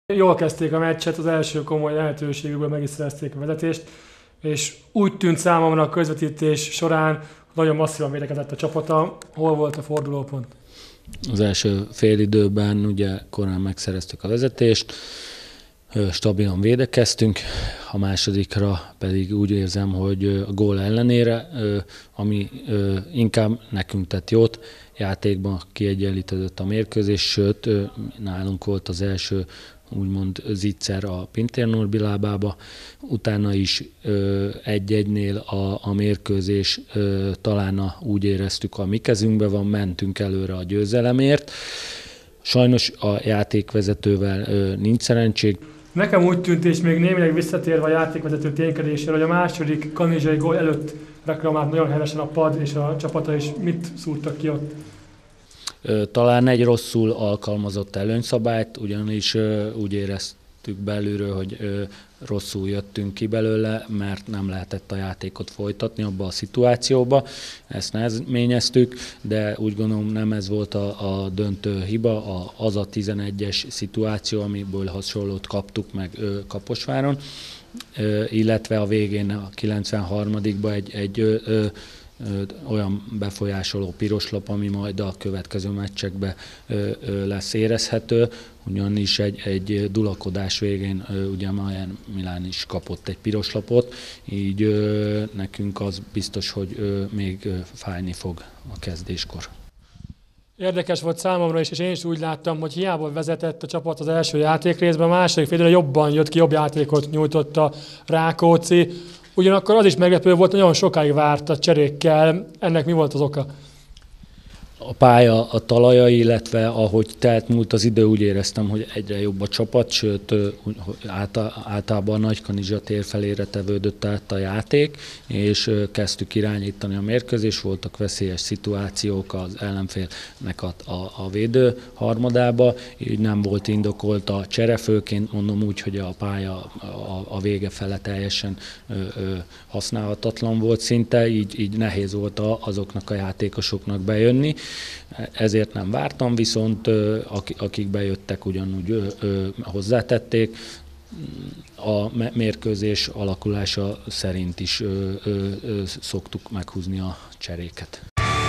Jól kezdték a meccset, az első komoly lehetőségükből meg is szerezték a vezetést, és úgy tűnt számomra a közvetítés során, hogy nagyon masszívan védekezett a csapata. Hol volt a fordulópont? Az első fél időben ugye korán megszereztük a vezetést, stabilan védekeztünk, a másodikra pedig úgy érzem, hogy a gól ellenére, ami inkább nekünk tett jót, játékban kiegyenlítődött a mérkőzés, sőt nálunk volt az első úgymond zicser a Pintér Norbi lábába, utána is 1-1-nél a mérkőzés talán úgy éreztük, a mi kezünkben van, mentünk előre a győzelemért. Sajnos a játékvezetővel nincs szerencség. Nekem úgy tűnt, és még némileg visszatérve a játékvezető ténykedésére, hogy a második kanizsai gól előtt reklamált nagyon helyesen a pad és a csapata, és mit szúrtak ki ott? Talán egy rosszul alkalmazott előnyszabályt, ugyanis úgy éreztük belülről, hogy rosszul jöttünk ki belőle, mert nem lehetett a játékot folytatni abba a szituációba. Ezt nehezményeztük, de úgy gondolom nem ez volt a döntő hiba, az a 11-es szituáció, amiből hasonlót kaptuk meg Kaposváron, illetve a végén a 93-ban egy olyan befolyásoló piroslap, ami majd a következő meccsekben lesz érezhető, ugyanis egy dulakodás végén ugye Mayer Milán is kapott egy piroslapot, így nekünk az biztos, hogy még fájni fog a kezdéskor. Érdekes volt számomra is, és én is úgy láttam, hogy hiába vezetett a csapat az első játékrészben, a második félidőre jobban jött ki, jobb játékot nyújtott a Rákóczi. Ugyanakkor az is meglepő volt, hogy nagyon sokáig várt a cserékkel. Ennek mi volt az oka? A pálya, a talaja, illetve ahogy telt múlt az idő, úgy éreztem, hogy egyre jobb a csapat, sőt általában a Nagykanizsa tér felére tevődött át a játék, és kezdtük irányítani a mérkőzést, voltak veszélyes szituációk az ellenfélnek a védő harmadába, így nem volt indokolt a csere, főként mondom úgy, hogy a pálya a vége fele teljesen használhatatlan volt szinte, így nehéz volt azoknak a játékosoknak bejönni. Ezért nem vártam, viszont akik bejöttek, ugyanúgy hozzátették. A mérkőzés alakulása szerint is szoktuk meghúzni a cseréket.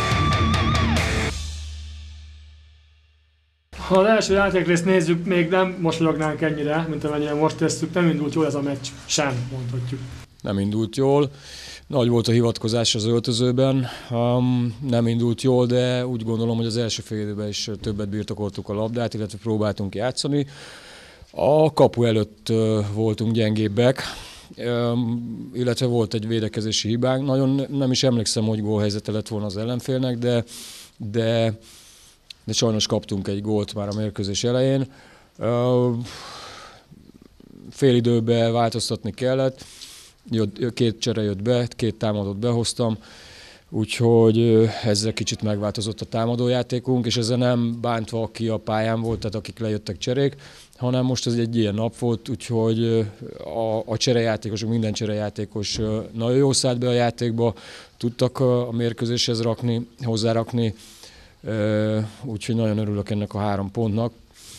Ha az első játékrészt nézzük, még nem mosolyognánk ennyire, mint amennyire most tesszük. Nem indult jól ez a meccs sem, mondhatjuk. Nem indult jól. Nagy volt a hivatkozás az öltözőben, nem indult jól, de úgy gondolom, hogy az első fél időben is többet birtokoltuk a labdát, illetve próbáltunk játszani. A kapu előtt voltunk gyengébbek, illetve volt egy védekezési hibánk. Nagyon nem is emlékszem, hogy gólhelyzete lett volna az ellenfélnek, de sajnos kaptunk egy gólt már a mérkőzés elején. Fél időben változtatni kellett. Két csere jött be, két támadót behoztam, úgyhogy ezzel kicsit megváltozott a támadójátékunk, és ezzel nem bántva, aki a pályán volt, tehát akik lejöttek cserék, hanem most ez egy ilyen nap volt, úgyhogy a cserejátékosok, minden cserejátékos nagyon jó szállt be a játékba, tudtak a mérkőzéshez hozzárakni, úgyhogy nagyon örülök ennek a 3 pontnak.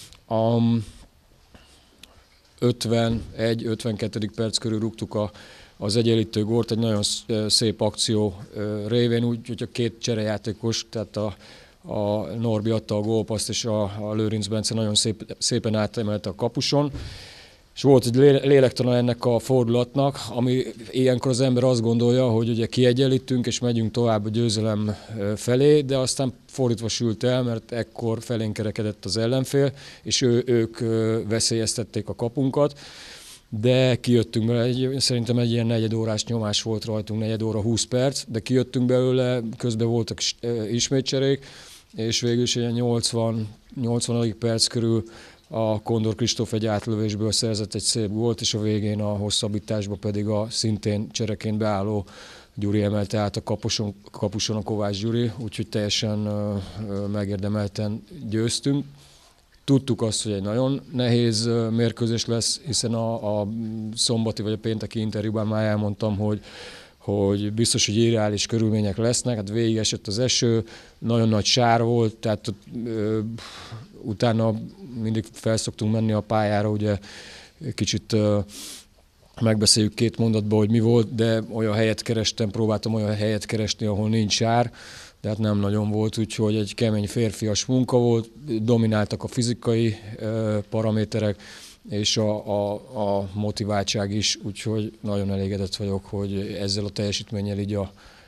51-52. perc körül rúgtuk az egyenlítő gólt, egy nagyon szép akció révén, úgy, hogy a két cserejátékos, tehát a Norbi adta a gólpaszt, és a Lőrinc Bence nagyon szépen átemelte a kapuson. És volt egy lélektana ennek a fordulatnak, ami ilyenkor az ember azt gondolja, hogy ugye kiegyenlítünk és megyünk tovább a győzelem felé, de aztán fordítva sült el, mert ekkor felénk kerekedett az ellenfél, és ők veszélyeztették a kapunkat. De kijöttünk belőle, szerintem egy ilyen negyedórás nyomás volt rajtunk, 4 óra 20 perc, de kijöttünk belőle, közben voltak ismét cserék, és végül is egy 80. perc körül a Kondor Kristóf egy átlövésből szerzett egy szép gólt, és a végén a hosszabbításba pedig a szintén csereként beálló Gyuri emelte át a kapuson a Kovács Gyuri, úgyhogy teljesen megérdemelten győztünk. Tudtuk azt, hogy egy nagyon nehéz mérkőzés lesz, hiszen a szombati vagy a pénteki interjúban már elmondtam, hogy biztos, hogy irreális körülmények lesznek, hát végig esett az eső, nagyon nagy sár volt, tehát utána mindig felszoktunk menni a pályára, ugye kicsit megbeszéljük 2 mondatban, hogy mi volt, de olyan helyet kerestem, próbáltam olyan helyet keresni, ahol nincs sár, de hát nem nagyon volt, úgyhogy egy kemény férfias munka volt, domináltak a fizikai paraméterek, és a motiváltság is, úgyhogy nagyon elégedett vagyok, hogy ezzel a teljesítménnyel így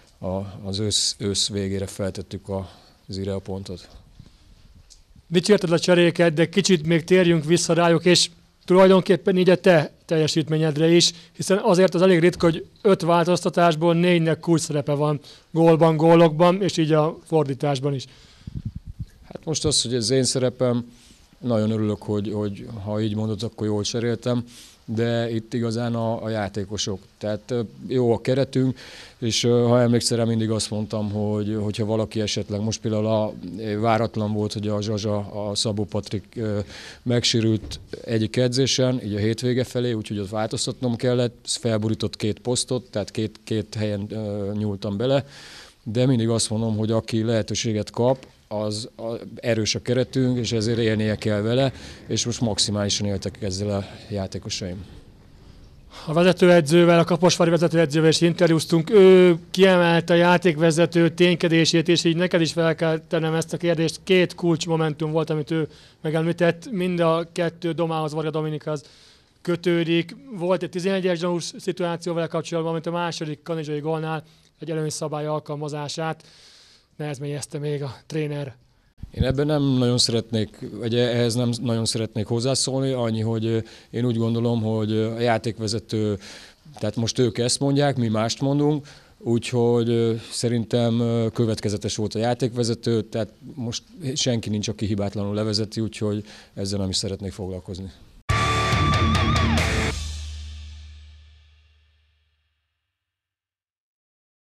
az ősz végére feltettük az IREA pontot. Dicsérted a cseréket, de kicsit még térjünk vissza rájuk, és tulajdonképpen így a te teljesítményedre is, hiszen azért az elég ritka, hogy 5 változtatásból 4-nek kulcs szerepe van gólban, gólokban, és így a fordításban is. Hát most az, hogy ez én szerepem, nagyon örülök, hogy ha így mondod, akkor jól cseréltem, de itt igazán a játékosok. Tehát jó a keretünk, és ha emlékszel rá, mindig azt mondtam, hogyha valaki esetleg, most például váratlan volt, hogy a Zsazsa, a Szabó Patrik megsérült egyik edzésen, így a hétvége felé, úgyhogy ott változtatnom kellett, felborított 2 posztot, tehát két helyen nyúltam bele, de mindig azt mondom, hogy aki lehetőséget kap, az erős a keretünk, és ezért élnie kell vele, és most maximálisan éltek ezzel a játékosaim. A vezetőedzővel, a kaposvári vezetőedzővel is interjúztunk, ő kiemelte a játékvezető ténykedését, és így neked is fel kell tennem ezt a kérdést. 2 kulcsmomentum volt, amit ő megemlített, mind a 2 Domához, Varga Dominikhoz kötődik. Volt egy 11-es gyanús szituáció vele kapcsolatban, mint a második kanizsai gólnál egy előnyszabály alkalmazását nehezményezte még a tréner. Én ebben nem nagyon szeretnék, vagy ehhez nem nagyon szeretnék hozzászólni, annyi, hogy én úgy gondolom, hogy a játékvezető, tehát most ők ezt mondják, mi mást mondunk, úgyhogy szerintem következetes volt a játékvezető, tehát most senki nincs, aki hibátlanul levezeti, úgyhogy ezzel nem is szeretnék foglalkozni.